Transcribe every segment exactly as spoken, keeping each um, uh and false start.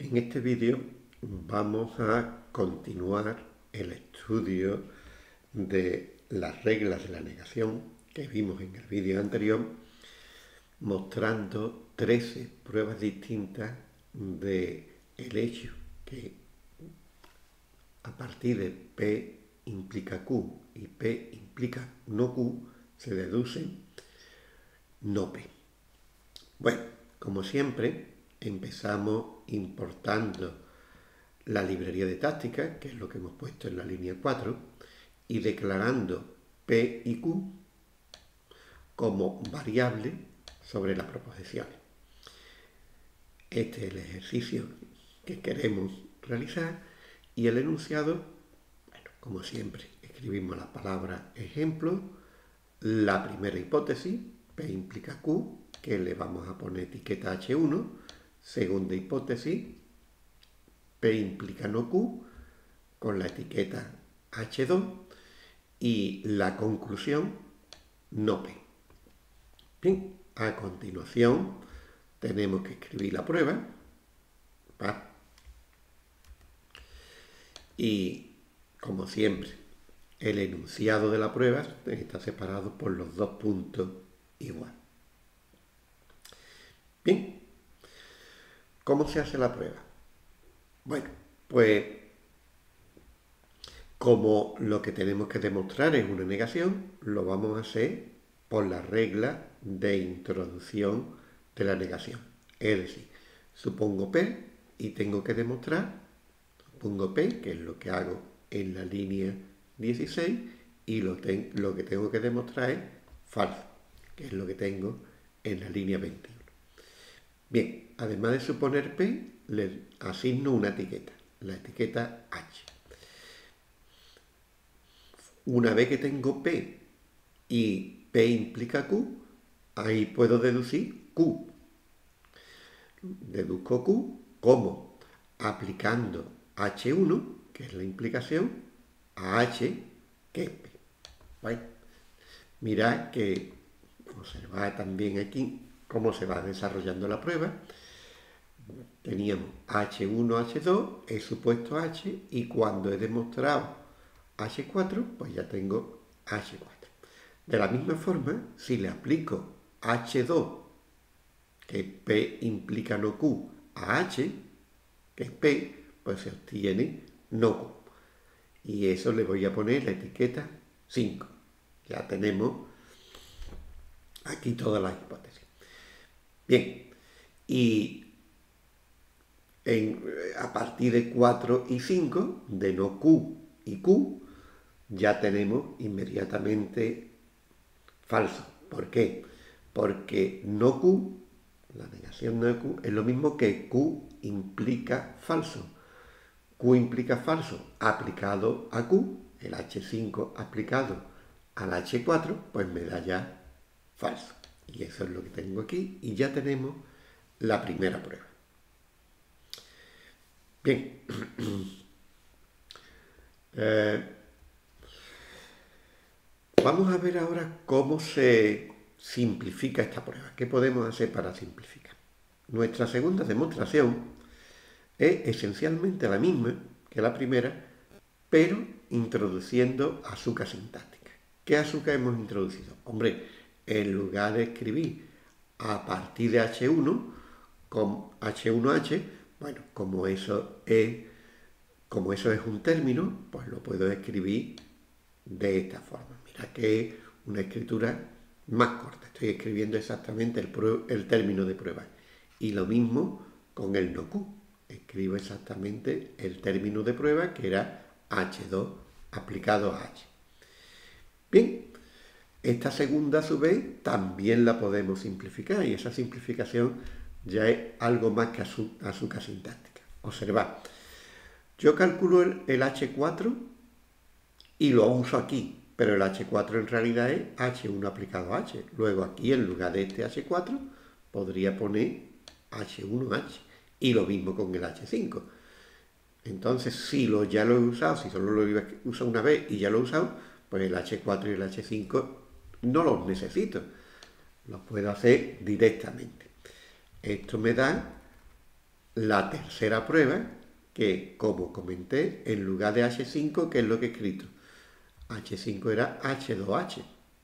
En este vídeo vamos a continuar el estudio de las reglas de la negación que vimos en el vídeo anterior, mostrando trece pruebas distintas del hecho que a partir de P implica Q y P implica no Q, se deduce no P. Bueno, como siempre, empezamos importando la librería de táctica, que es lo que hemos puesto en la línea cuatro, y declarando P y Q como variable sobre las proposiciones. Este es el ejercicio que queremos realizar y el enunciado, bueno, como siempre, escribimos la palabra ejemplo, la primera hipótesis, P implica Q, que le vamos a poner etiqueta hache uno, segunda hipótesis, P implica no Q, con la etiqueta hache dos, y la conclusión, no P. Bien, a continuación tenemos que escribir la prueba, ¿va? Y, como siempre, el enunciado de la prueba está separado por los dos puntos igual. Bien, ¿cómo se hace la prueba? Bueno, pues como lo que tenemos que demostrar es una negación, lo vamos a hacer por la regla de introducción de la negación. Es decir, supongo P y tengo que demostrar, supongo P, que es lo que hago en la línea dieciséis, y lo, ten, lo que tengo que demostrar es falso, que es lo que tengo en la línea veintiuno. Bien, además de suponer P, le asigno una etiqueta, la etiqueta H. Una vez que tengo P y P implica Q, ahí puedo deducir Q. Deduzco Q como aplicando hache uno, que es la implicación, a H, que es P. ¿Vale? Mirad que observad también aquí cómo se va desarrollando la prueba. Teníamos hache uno, hache dos, he supuesto H, y cuando he demostrado hache cuatro, pues ya tengo hache cuatro. De la misma forma, si le aplico hache dos, que P implica no Q, a H, que es P, pues se obtiene no Q. Y eso le voy a poner la etiqueta cinco. Ya tenemos aquí todas las hipótesis. Bien, y en, a partir de cuatro y cinco, de no Q y Q, ya tenemos inmediatamente falso. ¿Por qué? Porque no Q, la negación no Q, es lo mismo que Q implica falso. Q implica falso aplicado a Q, el hache cinco aplicado al hache cuatro, pues me da ya falso. Y eso es lo que tengo aquí, y ya tenemos la primera prueba. Bien. eh, vamos a ver ahora cómo se simplifica esta prueba. ¿Qué podemos hacer para simplificar? Nuestra segunda demostración es esencialmente la misma que la primera, pero introduciendo azúcar sintáctica. ¿Qué azúcar hemos introducido? Hombre, en lugar de escribir a partir de hache uno, con hache uno hache, bueno, como eso es, como eso es un término, pues lo puedo escribir de esta forma. Mira que es una escritura más corta. Estoy escribiendo exactamente el, el término de prueba. Y lo mismo con el no Q. Escribo exactamente el término de prueba, que era hache dos aplicado a H. Bien, esta segunda a su vez también la podemos simplificar, y esa simplificación ya es algo más que azúcar sintáctica. Observad, yo calculo el, el hache cuatro y lo uso aquí, pero el hache cuatro en realidad es hache uno aplicado a H. Luego aquí, en lugar de este hache cuatro, podría poner hache uno hache. Y lo mismo con el hache cinco. Entonces, si lo, ya lo he usado, si solo lo iba a usar una vez y ya lo he usado, pues el hache cuatro y el hache cinco no los necesito. Los puedo hacer directamente. Esto me da la tercera prueba, que como comenté, en lugar de hache cinco, ¿qué es lo que he escrito? hache cinco era hache dos hache.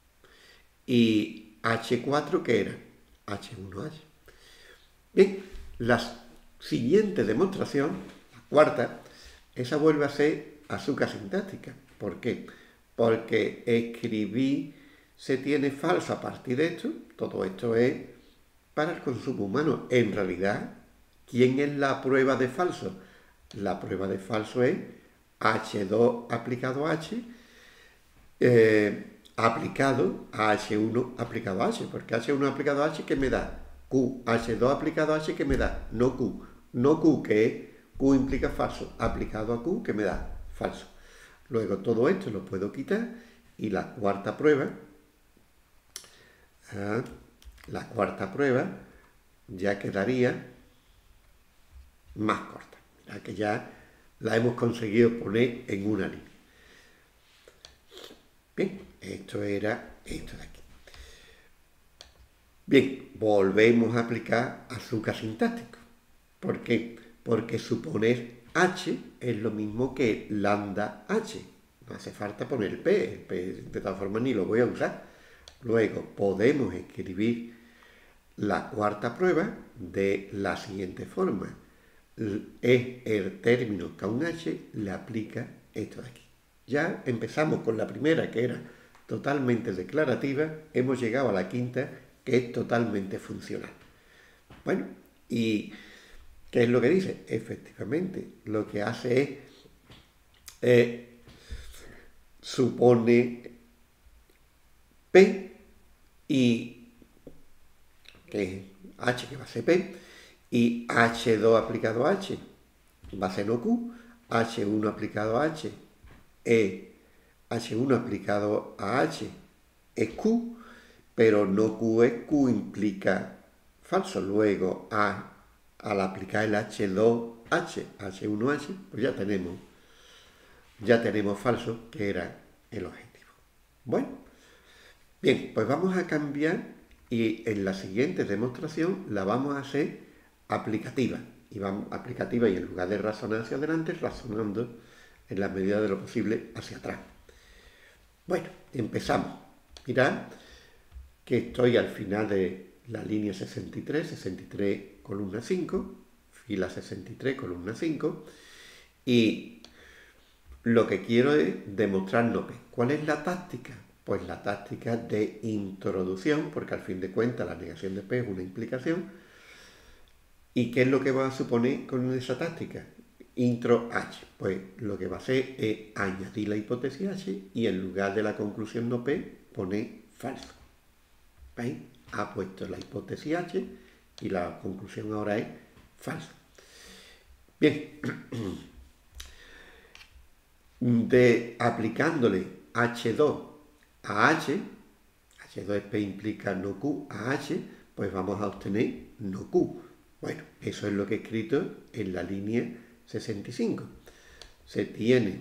Y hache cuatro, ¿qué era? hache uno hache. Bien, la siguiente demostración, la cuarta, esa vuelve a ser azúcar sintáctica. ¿Por qué? Porque escribí se tiene falso a partir de esto. Todo esto es para el consumo humano. En realidad, ¿quién es la prueba de falso? La prueba de falso es hache dos aplicado a H eh, aplicado a hache uno aplicado a H. Porque hache uno aplicado a H, ¿qué me da? Q. hache dos aplicado a H, ¿qué me da? No Q. No Q, que es Q implica falso. Aplicado a Q, ¿qué me da? Falso. Luego todo esto lo puedo quitar. Y la cuarta prueba, ah, la cuarta prueba ya quedaría más corta. Mira que ya la hemos conseguido poner en una línea. Bien, esto era esto de aquí. Bien, volvemos a aplicar azúcar sintáctico. ¿Por qué? Porque suponer H es lo mismo que lambda H. No hace falta poner el P, el P de todas formas ni lo voy a usar. Luego podemos escribir la cuarta prueba de la siguiente forma. Es el término que a un H le aplica esto de aquí. Ya empezamos con la primera, que era totalmente declarativa, hemos llegado a la quinta, que es totalmente funcional. Bueno, ¿y qué es lo que dice? Efectivamente, lo que hace es eh, supone P y que es H, que va a ser P, y hache dos aplicado a H va a ser no Q, hache uno aplicado a H es hache uno aplicado a H es Q, pero no Q es Q implica falso. Luego, a, al aplicar el hache dos hache, hache uno hache, pues ya tenemos, ya tenemos falso, que era el objetivo. Bueno, bien, pues vamos a cambiar y en la siguiente demostración la vamos a hacer aplicativa. Y vamos aplicativa y en lugar de razonar hacia adelante, razonando en la medida de lo posible hacia atrás. Bueno, empezamos. Mirad que estoy al final de la línea sesenta y tres, sesenta y tres, columna cinco, fila sesenta y tres, columna cinco, y lo que quiero es demostrar no P. ¿Cuál es la táctica? Pues la táctica de introducción, porque al fin de cuentas la negación de P es una implicación. ¿Y qué es lo que va a suponer con esa táctica? Intro H. Pues lo que va a hacer es añadir la hipótesis H y en lugar de la conclusión no P pone falso. ¿Veis? Ha puesto la hipótesis H y la conclusión ahora es falso. Bien. De aplicándole hache dos a H, hache dos es P implica no Q a H, pues vamos a obtener no Q. Bueno, eso es lo que he escrito en la línea sesenta y cinco. Se tiene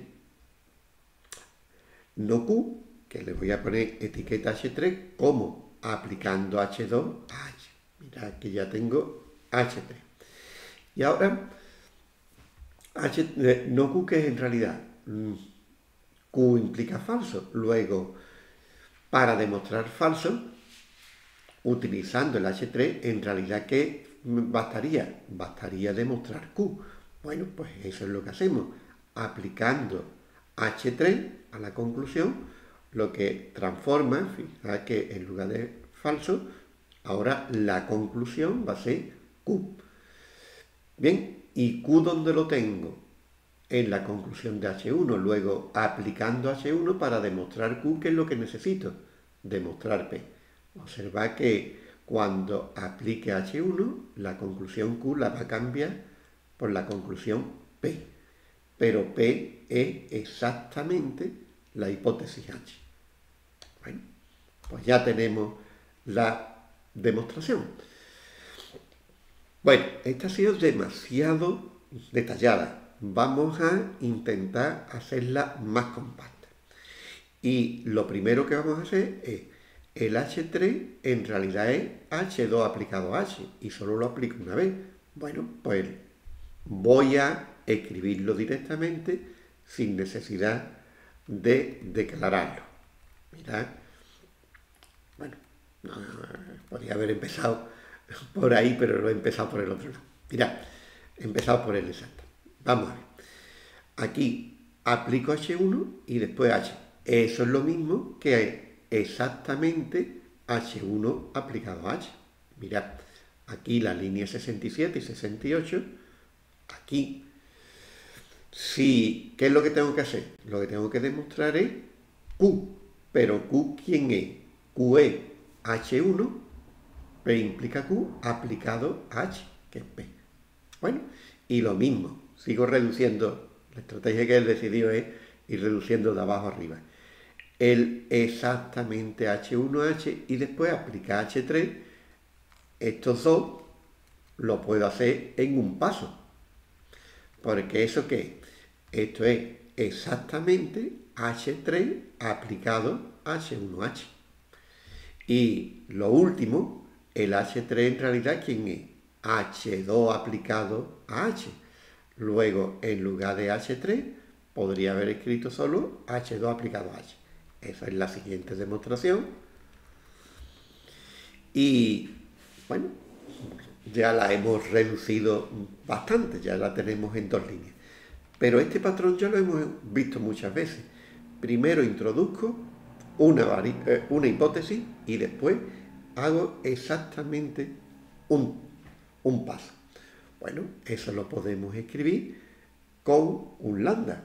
no Q, que le voy a poner etiqueta hache tres, como aplicando hache dos a H. Mirad que ya tengo hache tres. Y ahora, H, no Q, que es en realidad Q implica falso. Luego, para demostrar falso, utilizando el hache tres, en realidad, ¿qué bastaría? Bastaría demostrar Q. Bueno, pues eso es lo que hacemos. Aplicando hache tres a la conclusión, lo que transforma, fíjate que en lugar de falso, ahora la conclusión va a ser Q. Bien, ¿y Q dónde lo tengo? En la conclusión de hache uno. Luego, aplicando hache uno para demostrar Q, ¿qué es lo que necesito? Demostrar P. Observa que cuando aplique hache uno, la conclusión Q la va a cambiar por la conclusión P. Pero P es exactamente la hipótesis H. Bueno, pues ya tenemos la demostración. Bueno, esta ha sido demasiado detallada. Vamos a intentar hacerla más compacta. Y lo primero que vamos a hacer es, el hache tres en realidad es hache dos aplicado a H y solo lo aplico una vez. Bueno, pues voy a escribirlo directamente sin necesidad de declararlo. Mirad, bueno, no, podría haber empezado por ahí, pero lo he empezado por el otro lado. Mirad, he empezado por el exacto. Vamos a ver. Aquí aplico hache uno y después H. Eso es lo mismo que exactamente hache uno aplicado a H. Mirad, aquí la línea sesenta y siete y sesenta y ocho, aquí. Si, ¿qué es lo que tengo que hacer? Lo que tengo que demostrar es Q. Pero Q, ¿quién es? Q es hache uno, P implica Q aplicado a H, que es P. Bueno, y lo mismo, sigo reduciendo. La estrategia que él decidió es ir reduciendo de abajo arriba. El exactamente hache uno H y después aplica hache tres. Estos dos lo puedo hacer en un paso. Porque ¿eso qué es? Esto es exactamente hache tres aplicado a hache uno H. Y lo último, el hache tres en realidad, ¿quién es? hache dos aplicado a H. Luego, en lugar de hache tres, podría haber escrito solo hache dos aplicado a H. Esa es la siguiente demostración. Y, bueno, ya la hemos reducido bastante, ya la tenemos en dos líneas. Pero este patrón ya lo hemos visto muchas veces. Primero introduzco una, una hipótesis y después hago exactamente un, un paso. Bueno, eso lo podemos escribir con un lambda.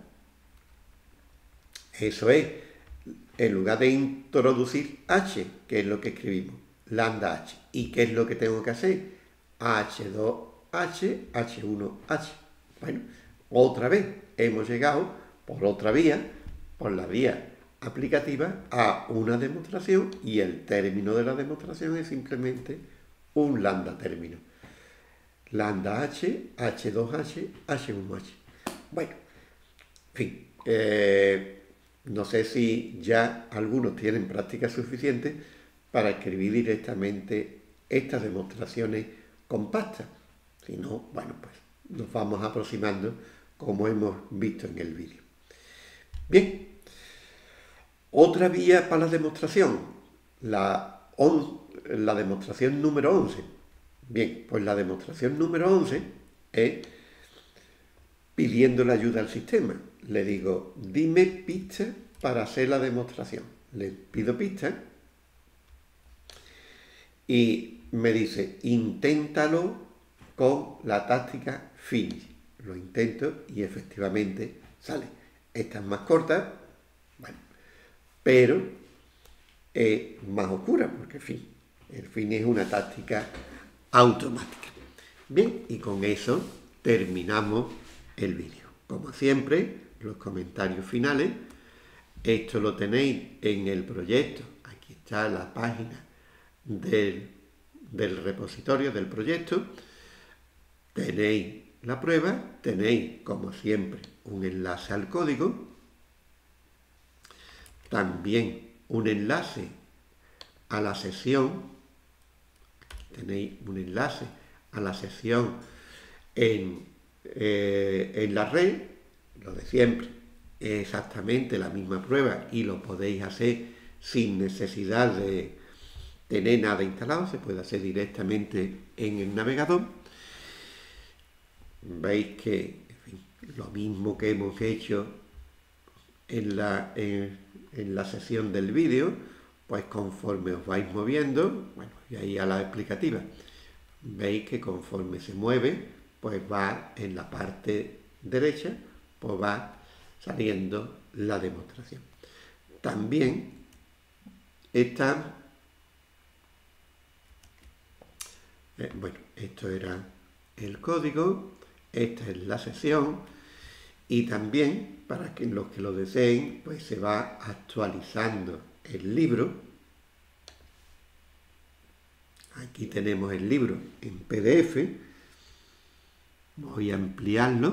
Eso es, en lugar de introducir H, que es lo que escribimos, lambda H. ¿Y qué es lo que tengo que hacer? hache dos H, hache uno H. Bueno, otra vez hemos llegado por otra vía, por la vía aplicativa, a una demostración y el término de la demostración es simplemente un lambda término. Lambda H, hache dos H, hache uno H. Bueno, en fin, eh, no sé si ya algunos tienen práctica suficiente para escribir directamente estas demostraciones compactas. Si no, bueno, pues nos vamos aproximando como hemos visto en el vídeo. Bien, otra vía para la demostración, la, on, la demostración número once. Bien, pues la demostración número once es pidiendo la ayuda al sistema. Le digo, dime pistas para hacer la demostración. Le pido pistas y me dice, inténtalo con la táctica finish. Lo intento y efectivamente sale. Esta es más corta, bueno, pero es más oscura, porque en fin, el finish es una táctica automática. Bien, y con eso terminamos el vídeo. Como siempre, los comentarios finales. Esto lo tenéis en el proyecto. Aquí está la página del, del repositorio del proyecto. Tenéis la prueba, tenéis, como siempre, un enlace al código. También un enlace a la sesión. Tenéis un enlace a la sesión en, eh, en la red, lo de siempre, es exactamente la misma prueba y lo podéis hacer sin necesidad de tener nada instalado, se puede hacer directamente en el navegador. Veis que, en fin, lo mismo que hemos hecho en la, en, en la sesión del vídeo, pues conforme os vais moviendo, bueno, y ahí a la explicativa, veis que conforme se mueve, pues va en la parte derecha, pues va saliendo la demostración. También está, eh, bueno, esto era el código, esta es la sesión y también, para que los que lo deseen, pues se va actualizando el libro. Aquí tenemos el libro en P D F. Voy a ampliarlo.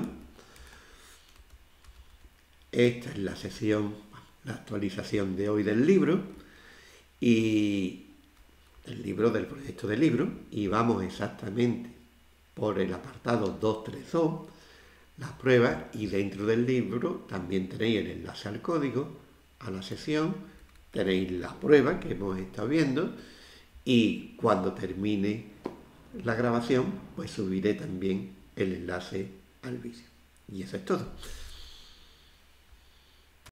Esta es la sesión, la actualización de hoy del libro y el libro del proyecto de libro. Y vamos exactamente por el apartado dos tres dos. las pruebas y dentro del libro también tenéis el enlace al código, a la sesión, tenéis la prueba que hemos estado viendo y cuando termine la grabación pues subiré también el enlace al vídeo. Y eso es todo.